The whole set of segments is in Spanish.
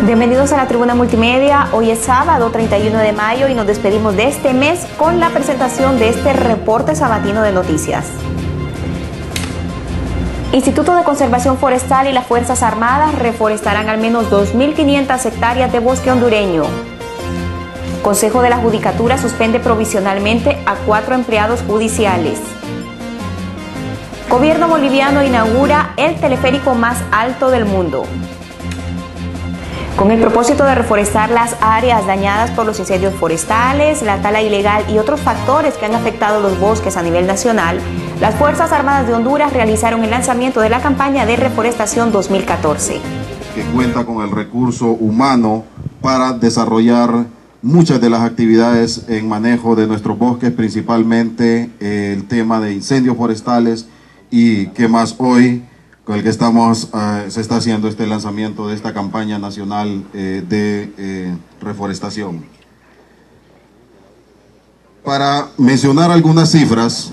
Bienvenidos a la Tribuna Multimedia. Hoy es sábado 31 de mayo y nos despedimos de este mes con la presentación de este reporte sabatino de noticias. Instituto de Conservación Forestal y las Fuerzas Armadas reforestarán al menos 2.500 hectáreas de bosque hondureño. Consejo de la Judicatura suspende provisionalmente a 4 empleados judiciales. Gobierno boliviano inaugura el teleférico más alto del mundo. Con el propósito de reforestar las áreas dañadas por los incendios forestales, la tala ilegal y otros factores que han afectado los bosques a nivel nacional, las Fuerzas Armadas de Honduras realizaron el lanzamiento de la campaña de reforestación 2014. Que cuenta con el recurso humano para desarrollar muchas de las actividades en manejo de nuestros bosques, principalmente el tema de incendios forestales y que más hoy con el que se está haciendo este lanzamiento de esta campaña nacional de reforestación. Para mencionar algunas cifras,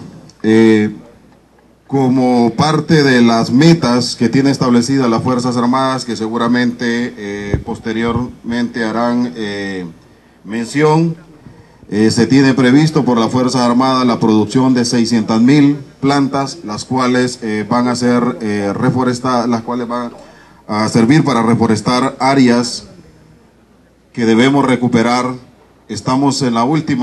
como parte de las metas que tiene establecidas las Fuerzas Armadas, que seguramente posteriormente harán mención, se tiene previsto por las Fuerzas Armadas la producción de 600.000 plantas, las cuales van a ser reforestadas, las cuales van a servir para reforestar áreas que debemos recuperar. Estamos en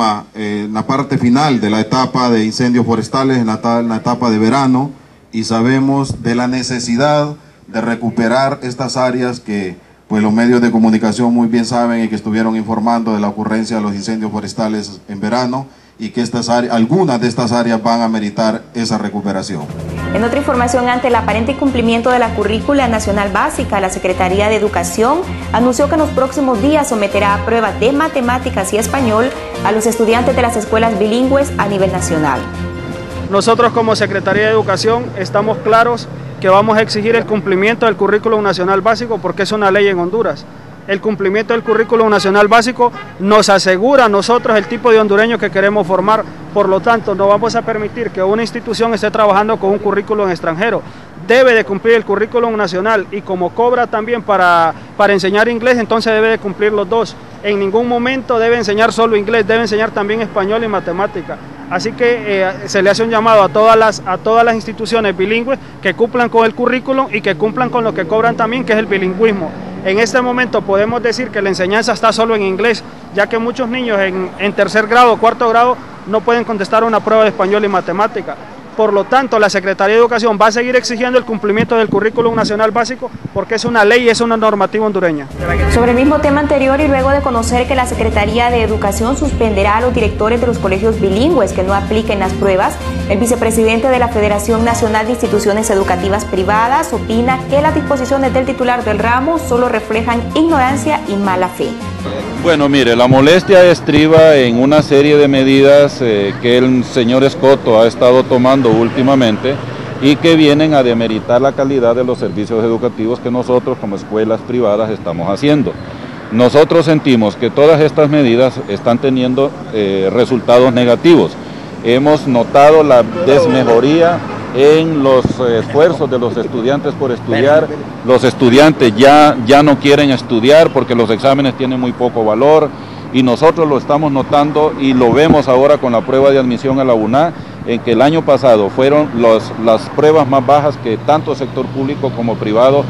en la parte final de la etapa de incendios forestales, en la etapa de verano, y sabemos de la necesidad de recuperar estas áreas que pues los medios de comunicación muy bien saben y que estuvieron informando de la ocurrencia de los incendios forestales en verano, y que algunas de estas áreas van a meritar esa recuperación. En otra información, ante el aparente incumplimiento de la currícula nacional básica, la Secretaría de Educación anunció que en los próximos días someterá a prueba de matemáticas y español a los estudiantes de las escuelas bilingües a nivel nacional. Nosotros como Secretaría de Educación estamos claros que vamos a exigir el cumplimiento del currículum nacional básico porque es una ley en Honduras. El cumplimiento del currículum nacional básico nos asegura a nosotros el tipo de hondureño que queremos formar. Por lo tanto, no vamos a permitir que una institución esté trabajando con un currículum extranjero. Debe de cumplir el currículum nacional, y como cobra también para enseñar inglés, entonces debe de cumplir los dos. En ningún momento debe enseñar solo inglés, debe enseñar también español y matemática. Así que se le hace un llamado a todas las instituciones bilingües que cumplan con el currículum y que cumplan con lo que cobran también, que es el bilingüismo. En este momento podemos decir que la enseñanza está solo en inglés, ya que muchos niños en tercer grado o cuarto grado no pueden contestar una prueba de español y matemática. Por lo tanto, la Secretaría de Educación va a seguir exigiendo el cumplimiento del currículum nacional básico porque es una ley y es una normativa hondureña. Sobre el mismo tema anterior, y luego de conocer que la Secretaría de Educación suspenderá a los directores de los colegios bilingües que no apliquen las pruebas, el vicepresidente de la Federación Nacional de Instituciones Educativas Privadas opina que las disposiciones del titular del ramo solo reflejan ignorancia y mala fe. Bueno, mire, la molestia estriba en una serie de medidas que el señor Escoto ha estado tomando últimamente y que vienen a demeritar la calidad de los servicios educativos que nosotros como escuelas privadas estamos haciendo. Nosotros sentimos que todas estas medidas están teniendo resultados negativos. Hemos notado la desmejoría en los esfuerzos de los estudiantes por estudiar. Los estudiantes ya no quieren estudiar porque los exámenes tienen muy poco valor, y nosotros lo estamos notando y lo vemos ahora con la prueba de admisión a la UNA, en que el año pasado fueron las pruebas más bajas que tanto sector público como privado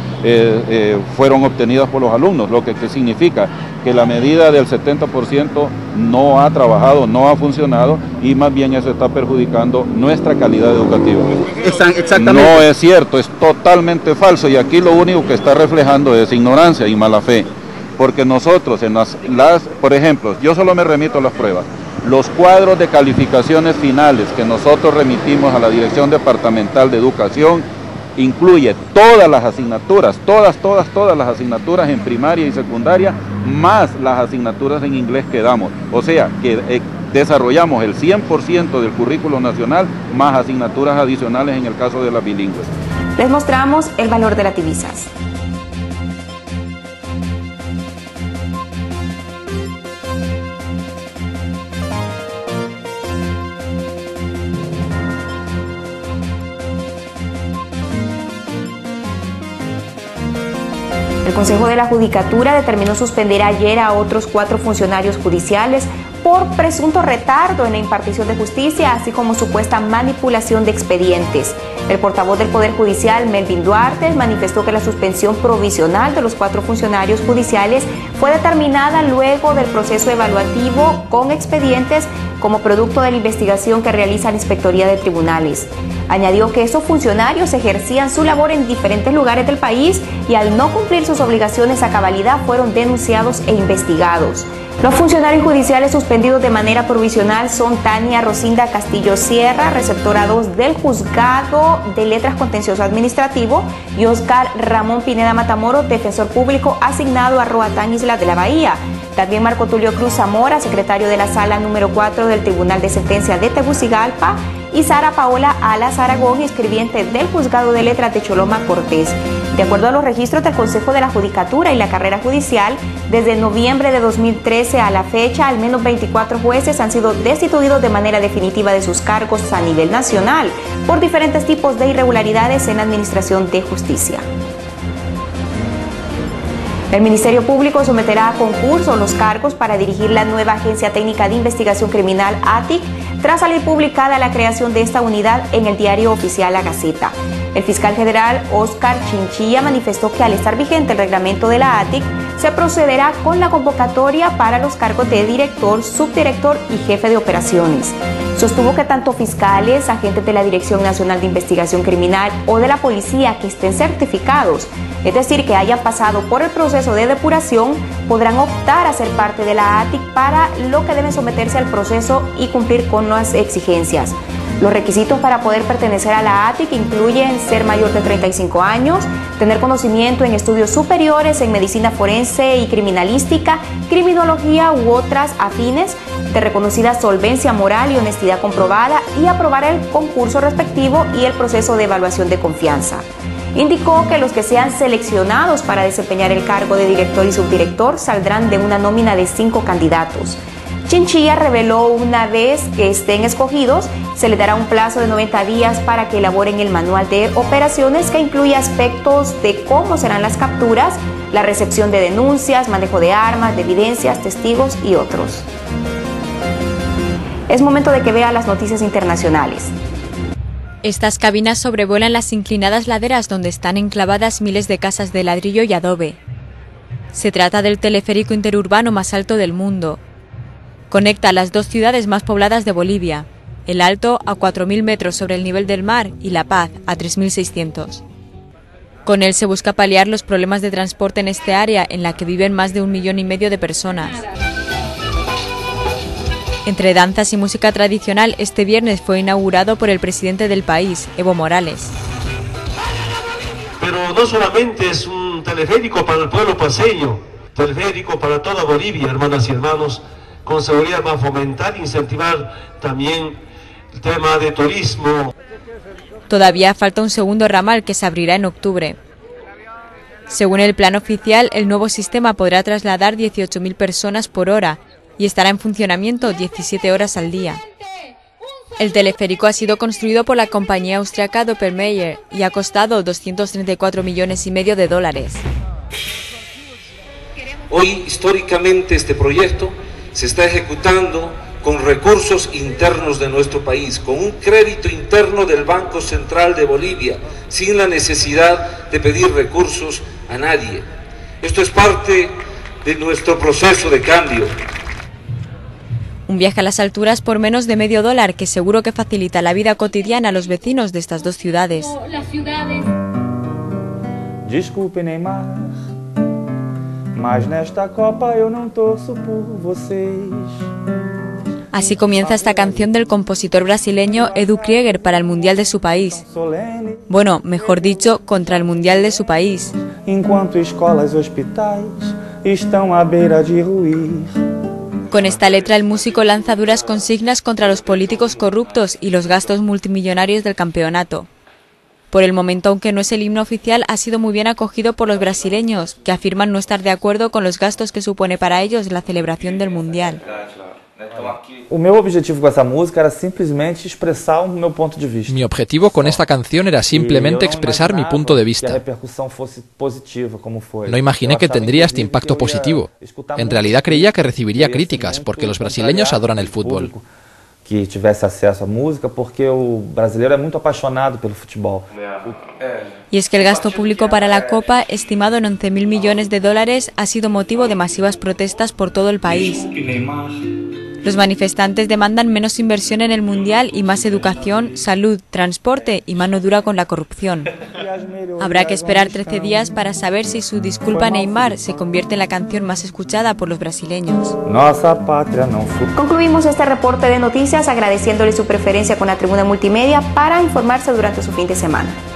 fueron obtenidas por los alumnos, lo que significa que la medida del 70% no ha trabajado, no ha funcionado, y más bien eso está perjudicando nuestra calidad educativa. Exactamente. No es cierto, es totalmente falso, y aquí lo único que está reflejando es ignorancia y mala fe, porque nosotros por ejemplo, yo solo me remito a las pruebas. Los cuadros de calificaciones finales que nosotros remitimos a la Dirección Departamental de Educación incluye todas las asignaturas, todas las asignaturas en primaria y secundaria, más las asignaturas en inglés que damos. O sea, que desarrollamos el 100% del currículo nacional, más asignaturas adicionales en el caso de las bilingües. Les mostramos el valor de las divisas. El Consejo de la Judicatura determinó suspender ayer a otros 4 funcionarios judiciales por presunto retardo en la impartición de justicia, así como supuesta manipulación de expedientes. El portavoz del Poder Judicial, Melvin Duarte, manifestó que la suspensión provisional de los 4 funcionarios judiciales fue determinada luego del proceso evaluativo con expedientes como producto de la investigación que realiza la Inspectoría de Tribunales. Añadió que esos funcionarios ejercían su labor en diferentes lugares del país y al no cumplir sus obligaciones a cabalidad fueron denunciados e investigados. Los funcionarios judiciales suspendidos de manera provisional son Tania Rosinda Castillo Sierra, receptora 2 del Juzgado de Letras Contencioso Administrativo, y Oscar Ramón Pineda Matamoros, defensor público asignado a Roatán, Isla de la Bahía. También Marco Tulio Cruz Zamora, secretario de la Sala número 4 del Tribunal de Sentencia de Tegucigalpa, y Sara Paola Alas Aragón, escribiente del Juzgado de Letras de Choloma Cortés. De acuerdo a los registros del Consejo de la Judicatura y la carrera judicial, desde noviembre de 2013 a la fecha, al menos 24 jueces han sido destituidos de manera definitiva de sus cargos a nivel nacional por diferentes tipos de irregularidades en la administración de justicia. El Ministerio Público someterá a concurso los cargos para dirigir la nueva Agencia Técnica de Investigación Criminal, ATIC, tras salir publicada la creación de esta unidad en el diario oficial La Gaceta. El fiscal general Oscar Chinchilla manifestó que al estar vigente el reglamento de la ATIC, se procederá con la convocatoria para los cargos de director, subdirector y jefe de operaciones. Sostuvo que tanto fiscales, agentes de la Dirección Nacional de Investigación Criminal o de la policía que estén certificados, es decir, que hayan pasado por el proceso de depuración, podrán optar a ser parte de la ATIC, para lo que deben someterse al proceso y cumplir con las exigencias. Los requisitos para poder pertenecer a la ATIC incluyen ser mayor de 35 años, tener conocimiento en estudios superiores en medicina forense y criminalística, criminología u otras afines, de reconocida solvencia moral y honestidad comprobada, y aprobar el concurso respectivo y el proceso de evaluación de confianza. Indicó que los que sean seleccionados para desempeñar el cargo de director y subdirector saldrán de una nómina de 5 candidatos. Chinchilla reveló una vez que estén escogidos, se les dará un plazo de 90 días para que elaboren el manual de operaciones que incluye aspectos de cómo serán las capturas, la recepción de denuncias, manejo de armas, de evidencias, testigos y otros. Es momento de que vea las noticias internacionales. Estas cabinas sobrevuelan las inclinadas laderas donde están enclavadas miles de casas de ladrillo y adobe. Se trata del teleférico interurbano más alto del mundo. Conecta las 2 ciudades más pobladas de Bolivia, El Alto a 4.000 metros sobre el nivel del mar y La Paz a 3.600. Con él se busca paliar los problemas de transporte en este área en la que viven más de 1,5 millones de personas. Entre danzas y música tradicional, este viernes fue inaugurado por el presidente del país, Evo Morales. Pero no solamente es un teleférico para el pueblo paceño, teleférico para toda Bolivia, hermanas y hermanos. Con seguridad va a fomentar e incentivar también el tema de turismo. Todavía falta un segundo ramal que se abrirá en octubre. Según el plan oficial, el nuevo sistema podrá trasladar 18.000 personas por hora y estará en funcionamiento 17 horas al día. El teleférico ha sido construido por la compañía austriaca Doppelmayr y ha costado 234,5 millones de dólares. Hoy, históricamente, este proyecto se está ejecutando con recursos internos de nuestro país, con un crédito interno del Banco Central de Bolivia, sin la necesidad de pedir recursos a nadie. Esto es parte de nuestro proceso de cambio. Un viaje a las alturas por menos de $0,5 que seguro que facilita la vida cotidiana a los vecinos de estas 2 ciudades. Desculpe, Neymar, mas nesta Copa eu não torço por vocês. Así comienza esta canción del compositor brasileño Edu Krieger para el Mundial de su país. Bueno, mejor dicho, contra el Mundial de su país. Enquanto escolas e hospitais estão à beira de ruir. Con esta letra el músico lanza duras consignas contra los políticos corruptos y los gastos multimillonarios del campeonato. Por el momento, aunque no es el himno oficial, ha sido muy bien acogido por los brasileños, que afirman no estar de acuerdo con los gastos que supone para ellos la celebración del Mundial. O meu objetivo com essa música era simplesmente expressar o meu ponto de vista. Mi objetivo con esta canción era simplemente expresar mi punto de vista. No imaginé que tendría este impacto positivo. En realidad creía que recibiría críticas, porque los brasileños adoran el fútbol. Que tivesse acesso a música, porque o brasileiro é muito apaixonado pelo futebol. Y es que el gasto público para la Copa, estimado en 11.000 millones de dólares, ha sido motivo de masivas protestas por todo el país. Los manifestantes demandan menos inversión en el Mundial y más educación, salud, transporte y mano dura con la corrupción. Habrá que esperar 13 días para saber si su disculpa Neymar se convierte en la canción más escuchada por los brasileños. Concluimos este reporte de noticias agradeciéndole su preferencia con la Tribuna Multimedia para informarse durante su fin de semana.